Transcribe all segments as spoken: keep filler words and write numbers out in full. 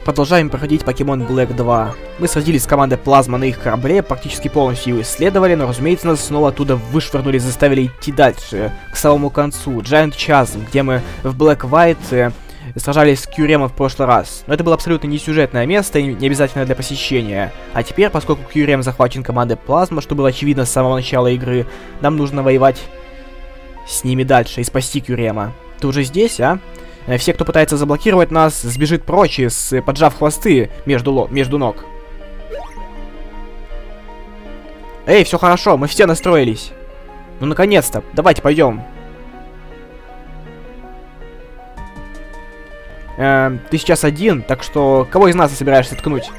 Продолжаем проходить Pokemon Black два. Мы сразились с командой Плазма на их корабле, практически полностью его исследовали, но, разумеется, нас снова оттуда вышвырнули, заставили идти дальше, к самому концу. Giant Chasm, где мы в Black White э, сражались с Кьюремом в прошлый раз. Но это было абсолютно не сюжетное место и не обязательно для посещения. А теперь, поскольку Кьюрем захвачен командой Плазма, что было очевидно с самого начала игры, нам нужно воевать с ними дальше и спасти Кьюрема. Ты уже здесь, а? Все, кто пытается заблокировать нас, сбежит прочь, с, поджав хвосты между, ло между ног. Эй, все хорошо, мы все настроились. Ну, наконец-то, давайте пойдем. Эм, ты сейчас один, так что кого из нас ты собираешься ткнуть?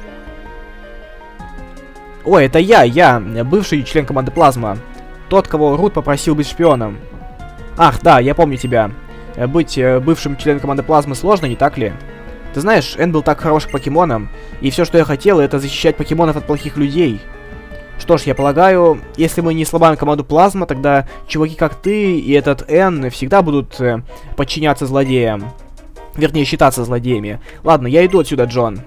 Ой, это я, я, бывший член команды Плазма. Тот, кого Рут попросил быть шпионом. Ах, да, я помню тебя. Быть э, бывшим членом команды Плазмы сложно, не так ли? Ты знаешь, Энн был так хорош к покемонам, и все, что я хотел, это защищать покемонов от плохих людей. Что ж, я полагаю, если мы не сломаем команду Плазма, тогда чуваки как ты и этот Энн всегда будут э, подчиняться злодеям. Вернее, считаться злодеями. Ладно, я иду отсюда, Джон.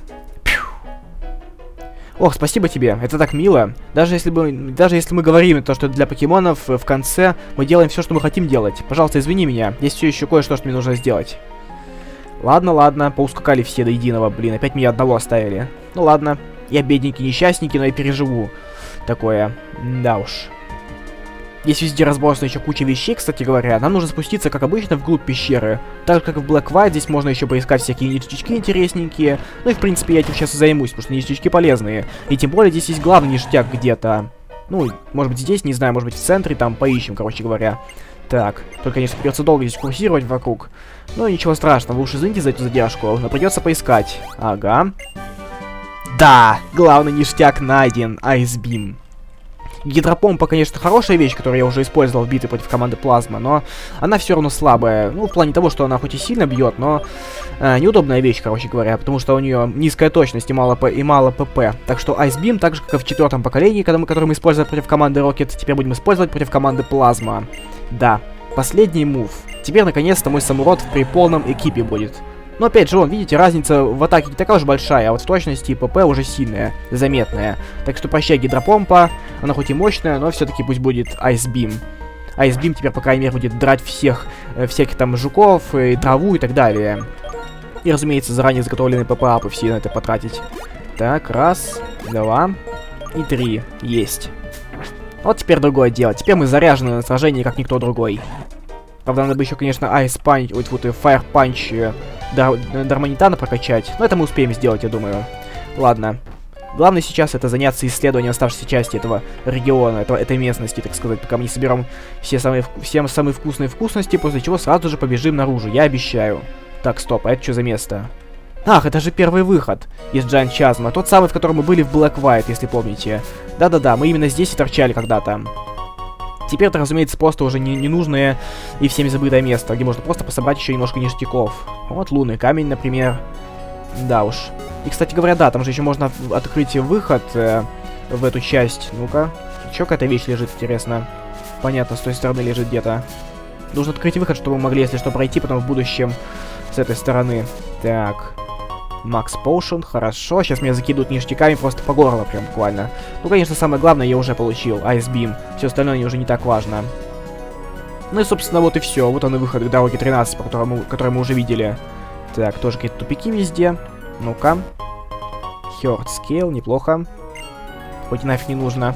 Ох, спасибо тебе, это так мило. Даже если, бы, даже если мы говорим то, что для покемонов в конце мы делаем все, что мы хотим делать. Пожалуйста, извини меня, есть все еще кое-что, что мне нужно сделать. Ладно, ладно, поускакали все до единого, блин, опять меня одного оставили. Ну ладно, я бедненький, несчастненький, но я переживу такое. Да уж. Здесь везде разбросана еще куча вещей, кстати говоря. Нам нужно спуститься, как обычно, вглубь пещеры. Так же, как и в Black White, здесь можно еще поискать всякие ништячки интересненькие. Ну и, в принципе, я этим сейчас и займусь, потому что ништячки полезные. И тем более, здесь есть главный ништяк где-то. Ну, может быть, здесь, не знаю, может быть, в центре, там, поищем, короче говоря. Так, только, конечно, придется долго здесь курсировать вокруг. Ну, ничего страшного, вы уж извините за эту задержку, но придется поискать. Ага. Да, главный ништяк найден, Ice Beam. Гидропомпа, конечно, хорошая вещь, которую я уже использовал в битве против команды Плазма, но она все равно слабая. Ну, в плане того, что она хоть и сильно бьет, но э, неудобная вещь, короче говоря, потому что у нее низкая точность и мало, и мало ПП. Так что Ice Beam, так же, как и в четвертом поколении, когда мы, который мы использовали против команды Rocket, теперь будем использовать против команды Плазма. Да, последний мув. Теперь, наконец-то, мой самурод при полном экипе будет. Но опять же, вон, видите, разница в атаке не такая уж большая, а вот в точности и ПП уже сильная, заметная. Так что прощай, гидропомпа, она хоть и мощная, но все-таки пусть будет Ice Beam. Ice Beam теперь, по крайней мере, будет драть всех, э, всяких там жуков, и траву и так далее. И, разумеется, заранее заготовленные ПП-апы все на это потратить. Так, раз, два и три. Есть. Вот теперь другое дело. Теперь мы заряжены на сражении, как никто другой. Правда, надо бы еще, конечно, Ice Punch, ой, вот и Fire Punch Дар Дарманитана прокачать. Но это мы успеем сделать, я думаю. Ладно. Главное сейчас это заняться исследованием оставшейся части этого региона, этого, этой местности, так сказать, пока мы не соберем все самые, все самые вкусные вкусности, после чего сразу же побежим наружу, я обещаю. Так, стоп, а это что за место? Ах, это же первый выход из Giant Chasm, тот самый, в котором мы были в Black White, если помните. Да-да-да, мы именно здесь и торчали когда-то. Теперь это, разумеется, просто уже не, ненужное и всеми забытое место, где можно просто пособрать еще немножко ништяков. Вот лунный камень, например. Да уж. И, кстати говоря, да, там же еще можно открыть выход э, в эту часть. Ну-ка. Еще какая-то вещь лежит, интересно. Понятно, с той стороны лежит где-то. Нужно открыть выход, чтобы мы могли, если что, пройти потом в будущем с этой стороны. Так. Макс Potion, хорошо. Сейчас меня закидывают ништяками просто по горло, прям буквально. Ну, конечно, самое главное я уже получил. Ice Beam. Все остальное уже не так важно. Ну и, собственно, вот и все. Вот он и выход к дороге тринадцать, по которому, который мы уже видели. Так, тоже какие-то тупики везде. Ну-ка. Heart Scale, неплохо. Хоть нафиг не нужно.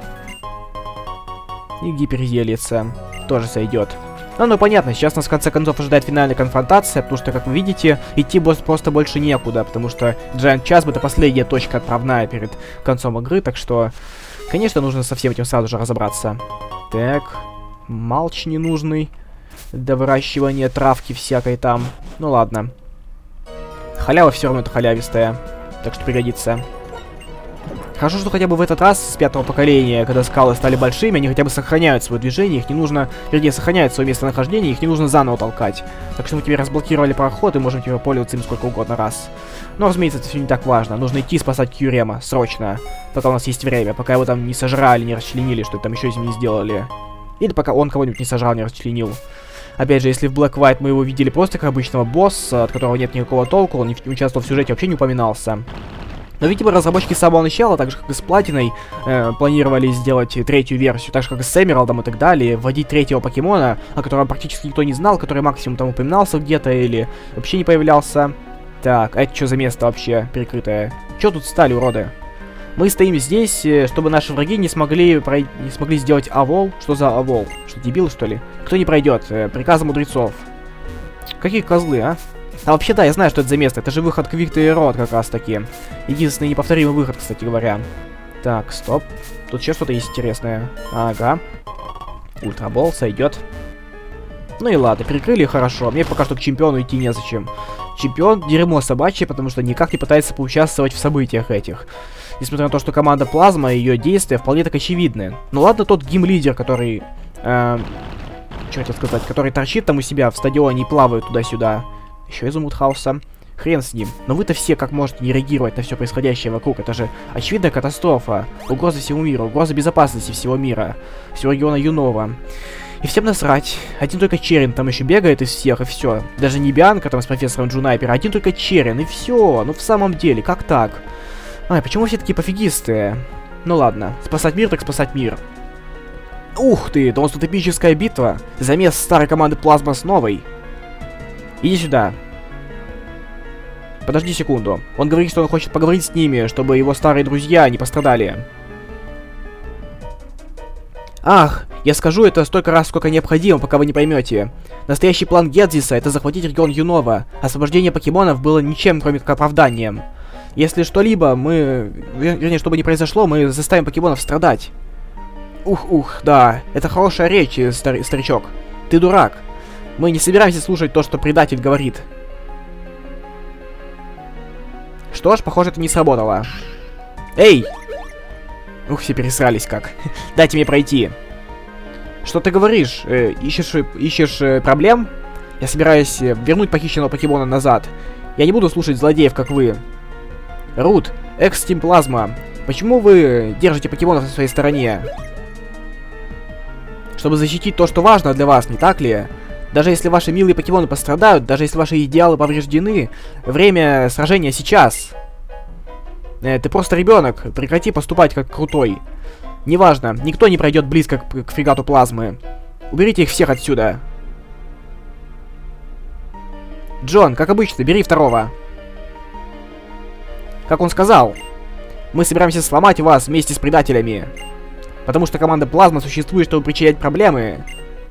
И гиперзелица. Тоже сойдет. Ну, ну, понятно, сейчас нас в конце концов ожидает финальная конфронтация, потому что, как вы видите, идти просто больше некуда, потому что Giant Chasm — это последняя точка отправная перед концом игры, так что, конечно, нужно со всем этим сразу же разобраться. Так, малч ненужный, до выращивания травки всякой там, ну ладно. Халява все равно это халявистая, так что пригодится. Хорошо, что хотя бы в этот раз с пятого поколения, когда скалы стали большими, они хотя бы сохраняют свое движение, их не нужно, вернее, сохраняют свое местонахождение, их не нужно заново толкать. Так что мы теперь разблокировали проход и можем теперь пользоваться им сколько угодно раз. Но, разумеется, это все не так важно. Нужно идти спасать Кьюрема, срочно, пока у нас есть время, пока его там не сожрали, не расчленили, что там еще с ним не сделали. Или пока он кого-нибудь не сожрал, не расчленил. Опять же, если в Black White мы его видели просто как обычного босса, от которого нет никакого толку, он не участвовал в сюжете, вообще не упоминался. Но, видимо, разработчики с самого начала, так же как и с Платиной, э, планировали сделать третью версию, так же как и с Эмералдом и так далее, вводить третьего покемона, о котором практически никто не знал, который максимум там упоминался где-то или вообще не появлялся. Так, а это что за место вообще перекрытое? Чё тут стали, уроды? Мы стоим здесь, чтобы наши враги не смогли, прой... не смогли сделать авол. Что за авол? Что, дебилы, что ли? Кто не пройдет? Э, приказы мудрецов. Какие козлы, а? А вообще, да, я знаю, что это за место. Это же выход к Victory Road как раз таки. Единственный неповторимый выход, кстати говоря. Так, стоп. Тут еще что-то есть интересное. Ага. Ультрабол сойдет. Ну и ладно, перекрыли хорошо. Мне пока что к чемпиону идти незачем. Чемпион дерьмо собачье, потому что никак не пытается поучаствовать в событиях этих. Несмотря на то, что команда Плазма и ее действия вполне так очевидны. Ну ладно, тот гейм-лидер, который... Э, что хотел сказать? Который торчит там у себя в стадионе и плавает туда-сюда. Еще из Мудхауса. Хрен с ним. Но вы-то все как можете не реагировать на все происходящее вокруг. Это же очевидная катастрофа. Угроза всему миру. Угроза безопасности всего мира. Всего региона Юнова. И всем насрать. Один только Черен там еще бегает из всех, и все. Даже не Бианка там с профессором Джунайпер, один только Черен, и все. Ну в самом деле, как так? Ай, почему все такие пофигисты? Ну ладно, спасать мир так спасать мир. Ух ты, да у нас тут эпическая битва. Замес старой команды Плазма с новой. Иди сюда. Подожди секунду. Он говорит, что он хочет поговорить с ними, чтобы его старые друзья не пострадали. Ах, я скажу это столько раз, сколько необходимо, пока вы не поймете. Настоящий план Гедзиса — это захватить регион Юнова. Освобождение покемонов было ничем, кроме как оправданием. Если что-либо, мы... Вернее, что бы ни произошло, мы заставим покемонов страдать. Ух-ух, да, это хорошая речь, стар... старичок. Ты дурак. Мы не собираемся слушать то, что предатель говорит. Что ж, похоже, это не сработало. Эй! Ух, все пересрались как. Дайте мне пройти. Что ты говоришь? Э, ищешь ищешь э, проблем? Я собираюсь э, вернуть похищенного покемона назад. Я не буду слушать злодеев, как вы. Рут, экс-тим Плазма, почему вы держите покемонов на своей стороне? Чтобы защитить то, что важно для вас, не так ли? Даже если ваши милые покемоны пострадают, даже если ваши идеалы повреждены, время сражения сейчас. Э, ты просто ребенок, прекрати поступать как крутой. Неважно, никто не пройдет близко к, к фрегату Плазмы. Уберите их всех отсюда. Джон, как обычно, бери второго. Как он сказал, мы собираемся сломать вас вместе с предателями. Потому что команда Плазма существует, чтобы причинять проблемы.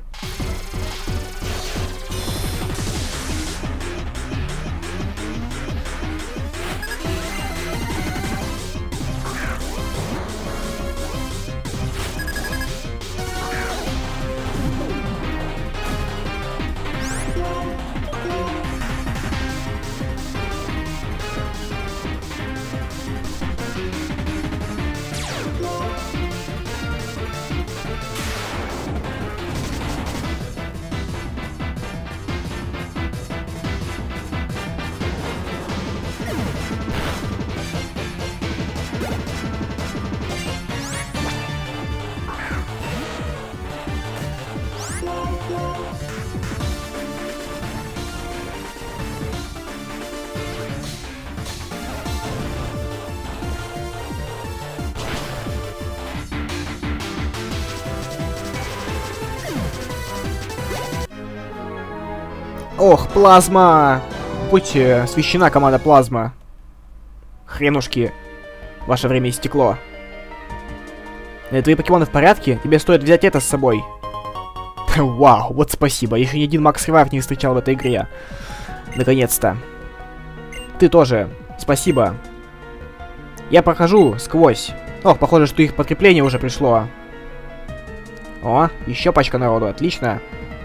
Ох, Плазма! Будь э, священа, команда Плазма. Хренушки. Ваше время истекло. Э, твои покемоны в порядке? Тебе стоит взять это с собой. Вау, вот спасибо. Еще ни один Макс Ревайв не встречал в этой игре. Наконец-то. Ты тоже. Спасибо. Я прохожу сквозь. Ох, похоже, что их подкрепление уже пришло. О, еще пачка народу. Отлично.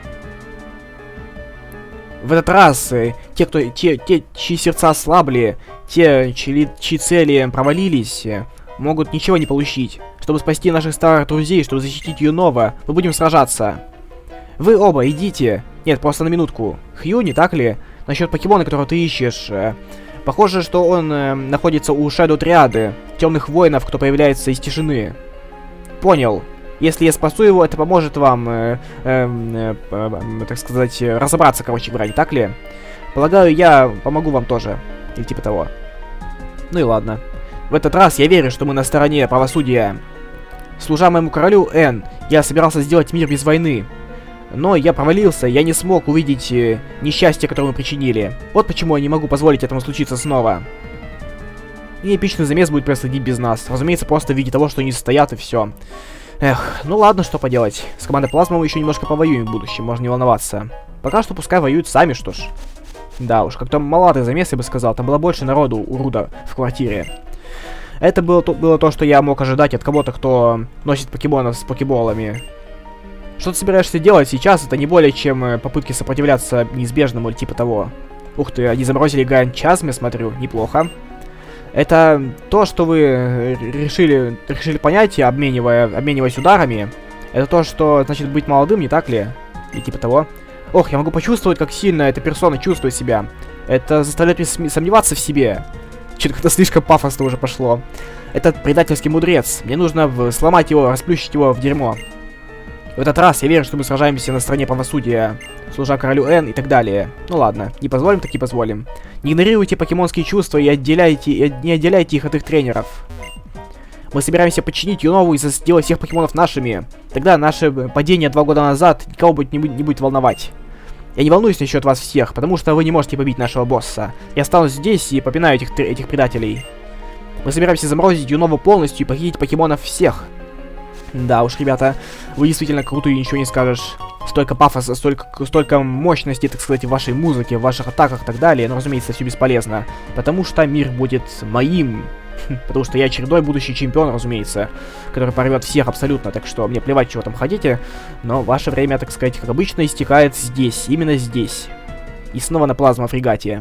В этот раз э, те, кто, те, те, чьи сердца слабли, те, чьи, чьи цели провалились, э, могут ничего не получить. Чтобы спасти наших старых друзей, чтобы защитить Юнова, мы будем сражаться. Вы оба идите. Нет, просто на минутку. Хью, не так ли? Насчет покемона, которого ты ищешь. Э, похоже, что он э, находится у Шэдоу Триады, темных воинов, кто появляется из тишины. Понял. Если я спасу его, это поможет вам, э, э, э, э, так сказать, разобраться, короче говоря, не так ли? Полагаю, я помогу вам тоже. Или типа того. Ну и ладно. В этот раз я верю, что мы на стороне правосудия. Служа моему королю Н, я собирался сделать мир без войны. Но я провалился, я не смог увидеть э, несчастье, которое мы причинили. Вот почему я не могу позволить этому случиться снова. И эпичный замес будет происходить без нас. Разумеется, просто в виде того, что они стоят и все. Эх, ну ладно, что поделать. С командой Плазма мы еще немножко повоюем в будущем, можно не волноваться. Пока что пускай воюют сами, что ж. Да уж, как-то маловатый замес, я бы сказал. Там было больше народу у Руда в квартире. Это было то, было то, что я мог ожидать от кого-то, кто носит покемонов с покеболами. Что ты собираешься делать сейчас, это не более чем попытки сопротивляться неизбежному или типа того. Ух ты, они заморозили Гранд Чазм, я смотрю, неплохо. Это то, что вы решили, решили понять, обменивая, обмениваясь ударами. Это то, что значит быть молодым, не так ли? И типа того. Ох, я могу почувствовать, как сильно эта персона чувствует себя. Это заставляет меня сомневаться в себе. Что-то как-то слишком пафосно уже пошло. Этот предательский мудрец. Мне нужно сломать его, расплющить его в дерьмо. В этот раз я верю, что мы сражаемся на стороне правосудия, служа королю Н и так далее. Ну ладно, не позволим, так и позволим. Не игнорируйте покемонские чувства и отделяйте, и не отделяйте их от их тренеров. Мы собираемся подчинить Юнову и сделать всех покемонов нашими. Тогда наше падение два года назад никого будет, не, будет, не будет волновать. Я не волнуюсь насчет вас всех, потому что вы не можете побить нашего босса. Я останусь здесь и попинаю этих, этих предателей. Мы собираемся заморозить Юнову полностью и похитить покемонов всех. Да уж, ребята, вы действительно крутые, ничего не скажешь. Столько пафоса, столько, столько мощности, так сказать, в вашей музыке, в ваших атаках и так далее. Но, разумеется, все бесполезно. Потому что мир будет моим. Потому что я очередной будущий чемпион, разумеется, который порвет всех абсолютно. Так что мне плевать, чего там хотите. Но ваше время, так сказать, как обычно, истекает здесь. Именно здесь. И снова на плазма-фрегате.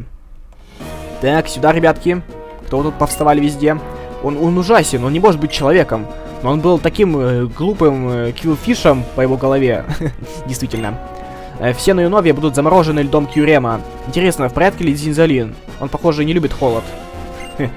Так, сюда, ребятки. Кто тут повставали везде? Он, он ужасен, он не может быть человеком. Но он был таким э, глупым э, киллфишем по его голове. Действительно. Э, все на Юнове будут заморожены льдом Кьюрема. Интересно, в порядке ли Зинзалин? Он, похоже, не любит холод. эм,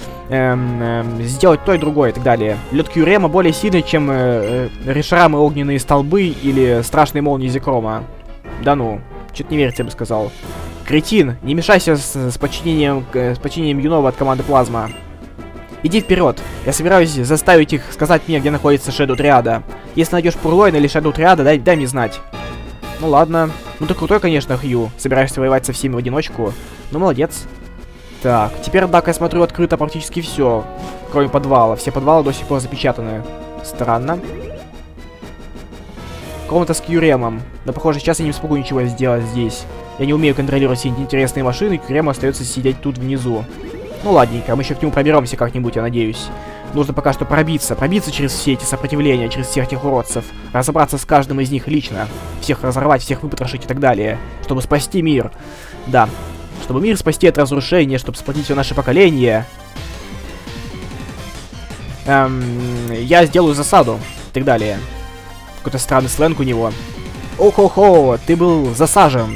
эм, сделать то и другое и так далее. Лед Кьюрема более сильный, чем э, э, решрамы огненные столбы или страшные молнии Зикрома. Да ну, что-то не верится, я бы сказал. Кретин, не мешайся с, с подчинением, э, с подчинением Юнова от команды Плазма. Иди вперед. Я собираюсь заставить их сказать мне, где находится Шэдоу Триада. Если найдешь Пурлойна или Шэдоу Триада, дай, дай мне знать. Ну ладно. Ну ты крутой, конечно, Хью. Собираешься воевать со всеми в одиночку. Ну молодец. Так, теперь, однако, я смотрю, открыто практически все. Кроме подвала. Все подвалы до сих пор запечатаны. Странно. Комната с Кьюремом. Но, похоже, сейчас я не смогу ничего сделать здесь. Я не умею контролировать все эти интересные машины, и Кьюрем остается сидеть тут внизу. Ну ладненько, мы еще к нему проберемся как-нибудь, я надеюсь. Нужно пока что пробиться, пробиться через все эти сопротивления, через всех этих уродцев. Разобраться с каждым из них лично. Всех разорвать, всех выпотрошить и так далее. Чтобы спасти мир. Да. Чтобы мир спасти от разрушения, чтобы сплотить все наше поколение. Эм, я сделаю засаду. И так далее. Какой-то странный сленг у него. О-хо-хо, ты был засажен.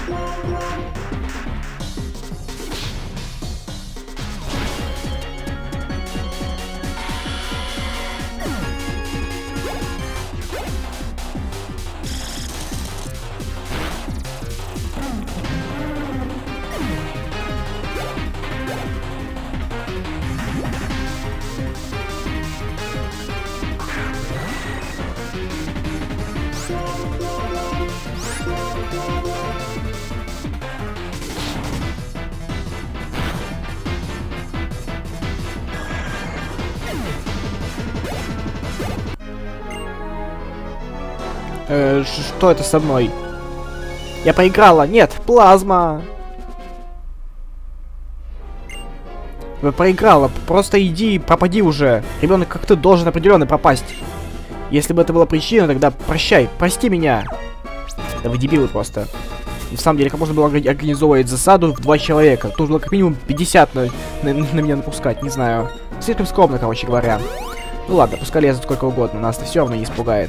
Э, что это со мной? Я проиграла! Нет! Плазма! Вы проиграла! Просто иди и пропади уже! Ребенок как ты должен определенно пропасть! Если бы это была причина, тогда прощай! Прости меня! Да вы дебилы просто! И в самом деле, как можно было организовывать засаду в два человека? Тут было как минимум пятьдесят на, на, на меня напускать, не знаю. Слишком скромно, короче говоря. Ну ладно, пускай лезут сколько угодно, нас-то все равно не испугает.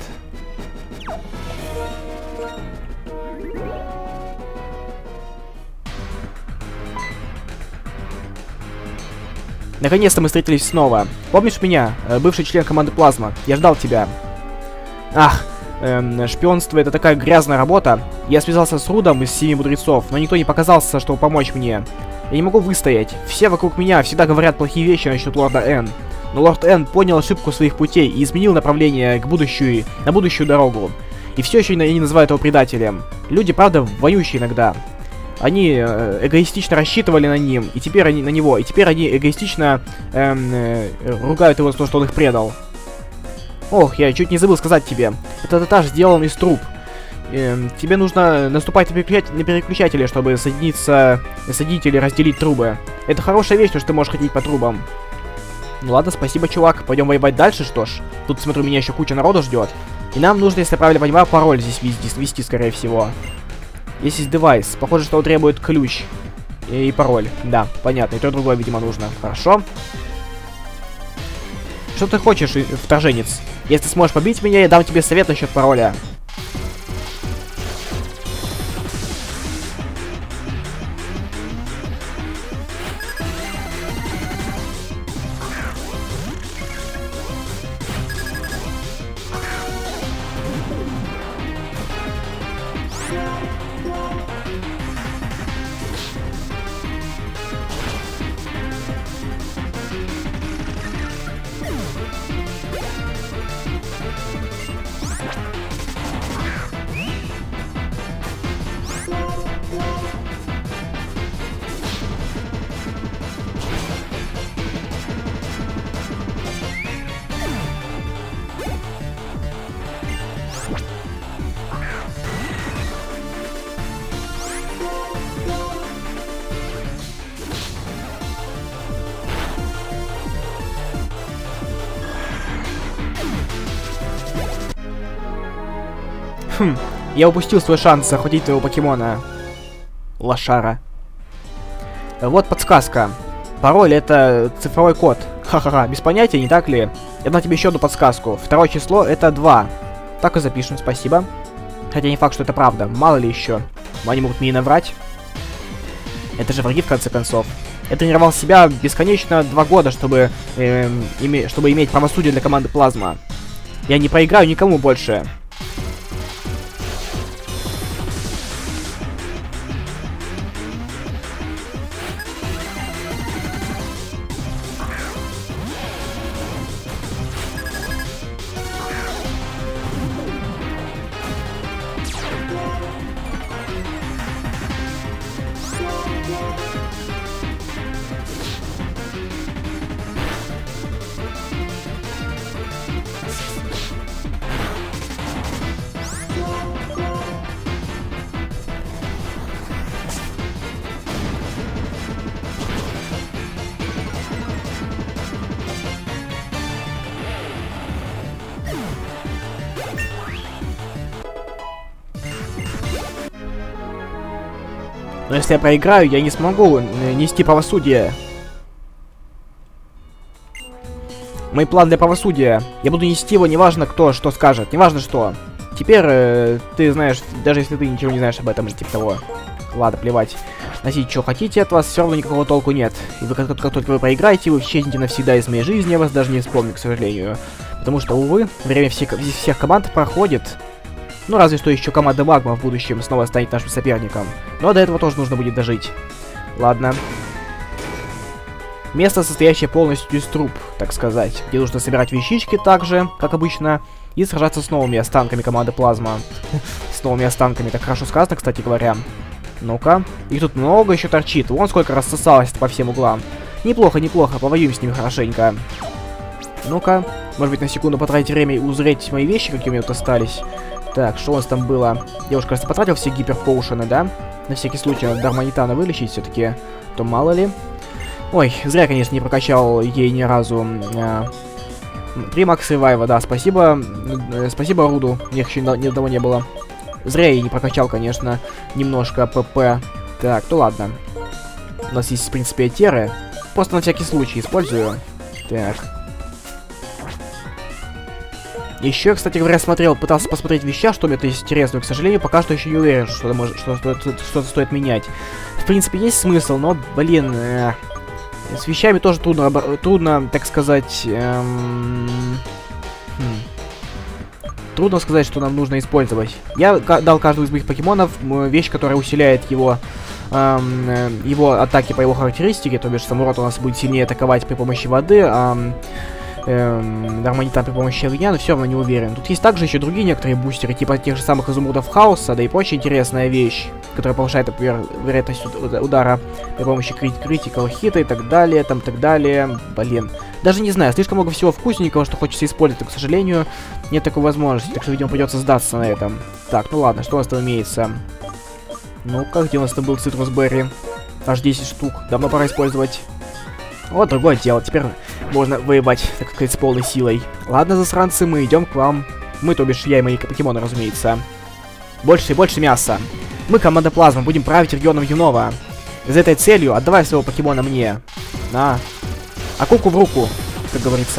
Наконец-то мы встретились снова. Помнишь меня, бывший член команды Плазма? Я ждал тебя. Ах, эм, шпионство — это такая грязная работа. Я связался с Рудом из Семи Мудрецов, но никто не показался, чтобы помочь мне. Я не могу выстоять. Все вокруг меня всегда говорят плохие вещи насчет Лорда Н. Но Лорд Н понял ошибку своих путей и изменил направление к будущую, на будущую дорогу. И все еще они называют его предателем. Люди, правда, воюющие иногда. Они э, эгоистично рассчитывали на ним, и теперь они на него, и теперь они эгоистично эм, э, ругают его за то, что он их предал. Ох, я чуть не забыл сказать тебе. Этот этаж сделан из труб. Эм, тебе нужно наступать на, переключатель, на переключатели, чтобы соединиться, соединить или разделить трубы. Это хорошая вещь, что ты можешь ходить по трубам. Ну ладно, спасибо, чувак. Пойдем воевать дальше, что ж. Тут, смотрю, меня еще куча народу ждет. И нам нужно, если я правильно понимаю, пароль здесь ввести, ввести, скорее всего. Здесь есть девайс. Похоже, что он требует ключ. И, и пароль. Да, понятно. И то, и другое, видимо, нужно. Хорошо. Что ты хочешь, вторженец? Если ты сможешь побить меня, я дам тебе совет насчет пароля. Хм, я упустил свой шанс захватить твоего покемона. Лошара. Вот подсказка. Пароль — это цифровой код. Ха-ха-ха, без понятия, не так ли? Я дам тебе еще одну подсказку. Второе число — это два. Так и запишем, спасибо. Хотя не факт, что это правда. Мало ли еще. Они могут мне и наврать. Это же враги, в конце концов. Я тренировал себя бесконечно два года, чтобы, э, име чтобы иметь правосудие для команды Плазма. Я не проиграю никому больше. Но если я проиграю, я не смогу нести правосудие. Мой план для правосудия. Я буду нести его, неважно кто что скажет, неважно что. Теперь э, ты знаешь, даже если ты ничего не знаешь об этом или типа того. ладно, плевать. Носите, что хотите, от вас все равно никакого толку нет. И вы, как, как только вы проиграете, вы исчезнете навсегда из моей жизни, я вас даже не вспомню, к сожалению. Потому что, увы, время всех, всех команд проходит. Ну, разве что еще команда Магма в будущем снова станет нашим соперником. Но до этого тоже нужно будет дожить. Ладно. Место, состоящее полностью из труб, так сказать. Где нужно собирать вещички так же, как обычно. И сражаться с новыми останками команды Плазма. С новыми останками, так хорошо сказано, кстати говоря. Ну-ка. Их тут много еще торчит. Вон сколько рассосалось по всем углам. Неплохо, неплохо. Повоюем с ними хорошенько. Ну-ка. Может быть, на секунду потратить время и узреть мои вещи, какие у меня тут остались. Так, что у нас там было? Я уж, кажется, потратил все гиперпоушены, да? На всякий случай надо Дарманитана вылечить все-таки. То мало ли. Ой, зря, конечно, не прокачал ей ни разу. А, три макс ревайва, да, спасибо. Э, спасибо Руду. У них еще ни одного не было. Зря я не прокачал, конечно, немножко ПП. Так, ну ладно. У нас есть, в принципе, этеры. Просто на всякий случай использую. Так. Еще, кстати говоря, смотрел, пытался посмотреть веща, что мне-то есть интересно. К сожалению, пока что еще не уверен, что что-то что стоит менять. В принципе, есть смысл, но, блин, э, с вещами тоже трудно, трудно, так сказать, эм, хм, трудно сказать, что нам нужно использовать. Я дал каждому из моих покемонов вещь, которая усиляет его, эм, его атаки по его характеристике, то бишь Самурот у нас будет сильнее атаковать при помощи воды, а Эм, Дарманитан при помощи огня, но все равно не уверен. Тут есть также еще другие некоторые бустеры, типа тех же самых изумрудов хаоса, да и прочая интересная вещь, которая повышает, например, вероятность удара при помощи критикал хита и так далее, там так далее. Блин. Даже не знаю, слишком много всего вкусненького, что хочется использовать, но, к сожалению, нет такой возможности, так что, видимо, придется сдаться на этом. Так, ну ладно, что у нас там имеется? Ну-ка, где у нас там был Цитрус Берри? Аж десять штук. Давно пора использовать. Вот другое дело, теперь можно воевать, так сказать, с полной силой. Ладно, засранцы, мы идем к вам. Мы, то бишь, я и мои покемоны, разумеется. Больше и больше мяса. Мы, команда Плазма, будем править регионом Юнова. За этой целью отдавай своего покемона мне. На. А куку в руку, как говорится.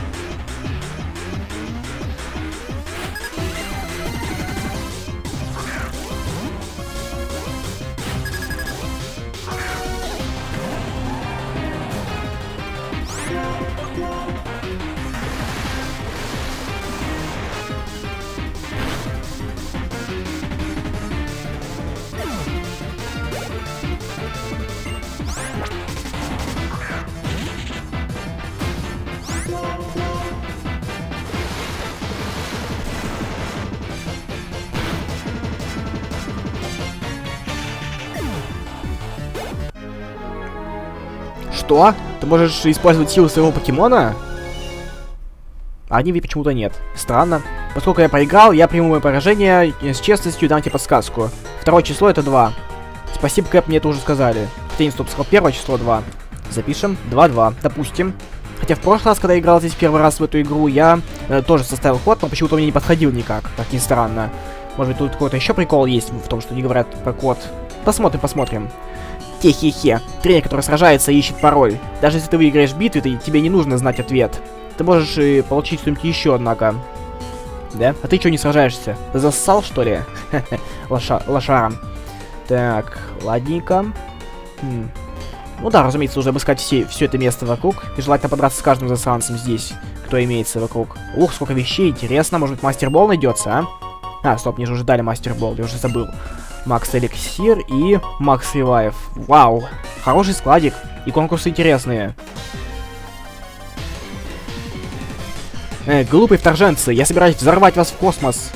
Что? Ты можешь использовать силу своего покемона? А они ведь почему-то нет. Странно. Поскольку я проиграл, я приму мое поражение с честностью и дам тебе подсказку. Второе число это два. Спасибо, Кэп, мне это уже сказали. Хотя не стоп, сказал первое число два. Запишем. два-два. Допустим. Хотя в прошлый раз, когда я играл здесь первый раз в эту игру, я э, тоже составил ход, но почему-то мне не подходил никак. Как ни странно. Может быть, тут какой-то еще прикол есть в том, что не говорят про код. Посмотрим, посмотрим. Хе-хе-хе. Тренер, который сражается, ищет пароль. Даже если ты выиграешь битву, ты, тебе не нужно знать ответ. Ты можешь и получить что-нибудь еще, однако. Да? А ты что, не сражаешься? Ты зассал, что ли? Лоша лошаром. Так, ладненько. Хм. Ну да, разумеется, нужно обыскать все, все это место вокруг. И желательно подраться с каждым засранцем здесь, кто имеется вокруг. Ух, сколько вещей, интересно. Может быть, мастер-бол найдется, а? А, стоп, мне же уже дали мастер-бол, я уже забыл. Макс Эликсир и Макс Ревайв. Вау, хороший складик. И конкурсы интересные. Э, глупые вторженцы, я собираюсь взорвать вас в космос.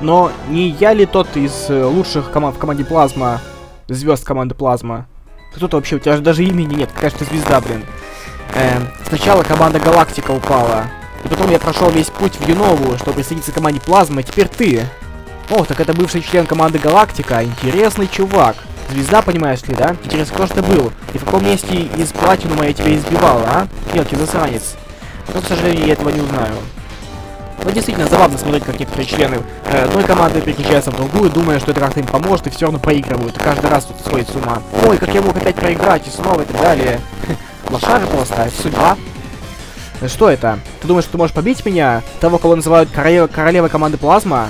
Но не я ли тот из э, лучших команд в команде Плазма, звезд команды Плазма? Кто-то вообще, у тебя же даже имени нет, какая же ты звезда, блин. Эм, сначала команда Галактика упала, и потом я прошел весь путь в Юнову, чтобы присоединиться к команде Плазма, а теперь ты. О, так это бывший член команды Галактика, интересный чувак. Звезда, понимаешь ли, да? Интересно, кто ж ты был? И в каком месте из Платинума я тебя избивал, а? Мелкий засранец. Но, к сожалению, я этого не узнаю. Но действительно забавно смотреть, как некоторые члены э, одной команды переключаются в другую, думая, что это как-то им поможет, и все равно проигрывают. И каждый раз тут сходит с ума. Ой, как я мог опять проиграть, и снова, и так далее. Лошара просто, судьба. Что это? Ты думаешь, что ты можешь побить меня? Того, кого называют королева, королевой команды Плазма?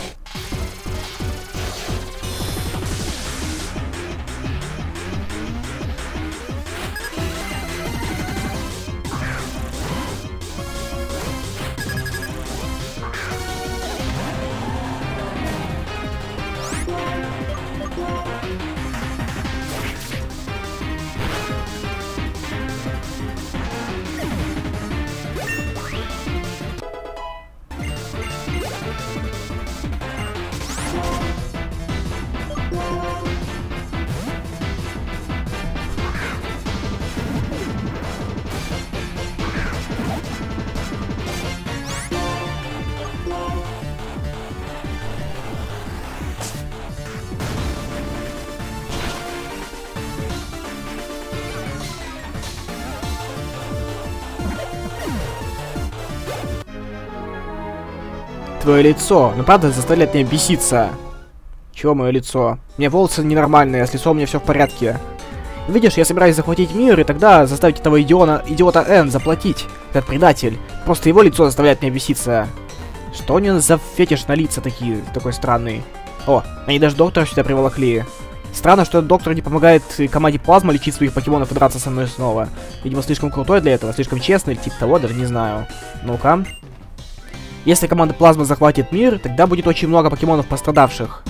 Твое лицо, ну правда заставляет меня беситься. Чего мое лицо? У меня волосы ненормальные, а с лицом у меня все в порядке. Видишь, я собираюсь захватить мир, и тогда заставить этого идиота, идиота Н заплатить. Этот предатель. Просто его лицо заставляет меня беситься. Что у него за фетиш на лица такие, такой странный? О, они даже доктора сюда приволокли. Странно, что этот доктор не помогает команде Плазма лечить своих покемонов и драться со мной снова. Видимо, слишком крутой для этого, слишком честный, или типа того, даже не знаю. Ну-ка. Если команда Плазма захватит мир, тогда будет очень много покемонов пострадавших.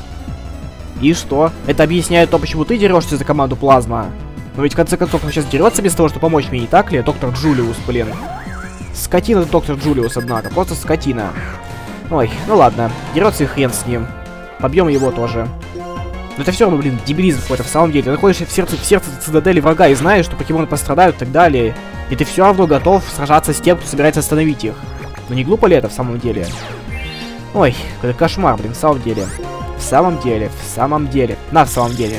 И что? Это объясняет то, почему ты дерешься за команду Плазма. Но ведь в конце концов он сейчас дерется без того, чтобы помочь мне, не так ли? Доктор Джулиус, блин. Скотина доктор Джулиус, однако. Просто скотина. Ой, ну ладно. Дерется и хрен с ним. Побьем его тоже. Но это все равно, блин, дебилизм какой-то в самом деле. Ты находишься в сердце, в сердце цитадели врага и знаешь, что покемоны пострадают и так далее. И ты все равно готов сражаться с тем, кто собирается остановить их. Ну не глупо ли это в самом деле? Ой, какой кошмар, блин, в самом деле. В самом деле, в самом деле. На, в самом деле.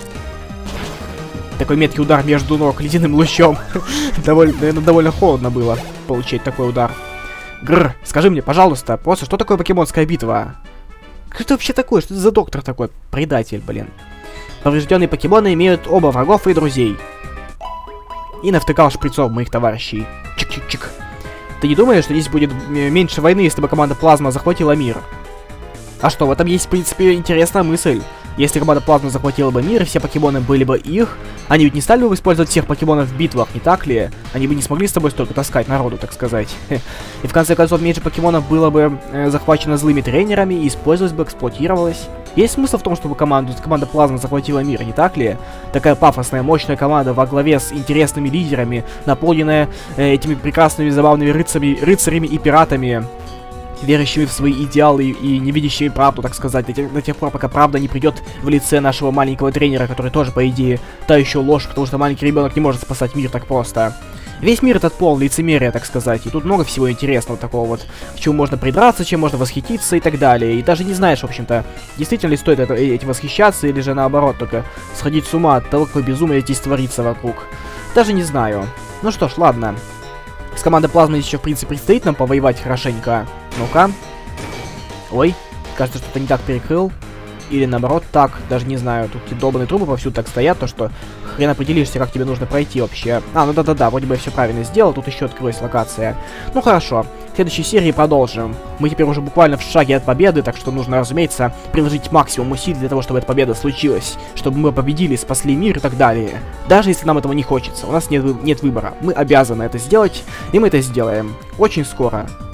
Такой меткий удар между ног ледяным лучом. Довольно, наверное, довольно холодно было получить такой удар. Гррр, скажи мне, пожалуйста, просто что такое покемонская битва? Что это вообще такое? Что это за доктор такой? Предатель, блин. Поврежденные покемоны имеют оба врагов и друзей. И навтыкал шприцов моих товарищей. Чик-чик-чик. Ты не думаешь, что здесь будет меньше войны, если бы команда Плазма захватила мир? А что, в этом есть, в принципе, интересная мысль. Если команда Плазма захватила бы мир, и все покемоны были бы их, они ведь не стали бы использовать всех покемонов в битвах, не так ли? Они бы не смогли с тобой столько таскать народу, так сказать. И в конце концов, меньше покемонов было бы э, захвачено злыми тренерами и использовалось бы, эксплуатировалось. Есть смысл в том, чтобы команду, команда Плазма захватила мир, не так ли? Такая пафосная, мощная команда во главе с интересными лидерами, наполненная э, этими прекрасными, забавными рыцарями, рыцарями и пиратами, верящими в свои идеалы и не видящими правду, так сказать, до тех, до тех пор, пока правда не придет в лице нашего маленького тренера, который тоже, по идее, та еще ложь, потому что маленький ребенок не может спасать мир так просто. Весь мир этот пол лицемерия, так сказать, и тут много всего интересного такого вот, к чему можно придраться, чем можно восхититься и так далее, и даже не знаешь, в общем-то, действительно ли стоит это, этим восхищаться, или же наоборот, только сходить с ума от того, какое безумие здесь творится вокруг. Даже не знаю. Ну что ж, ладно. С командой Плазмы еще, в принципе, предстоит нам повоевать хорошенько. Ну-ка. Ой, кажется, что-то не так перекрыл. Или наоборот так, даже не знаю. Тут эти долбаные трубы повсюду так стоят, то что хрен определишься, как тебе нужно пройти вообще. А, ну да-да-да, вроде бы я все правильно сделал, тут еще открылась локация. Ну хорошо, в следующей серии продолжим. Мы теперь уже буквально в шаге от победы, так что нужно, разумеется, приложить максимум усилий для того, чтобы эта победа случилась. Чтобы мы победили, спасли мир и так далее. Даже если нам этого не хочется, у нас нет, нет выбора. Мы обязаны это сделать, и мы это сделаем. Очень скоро.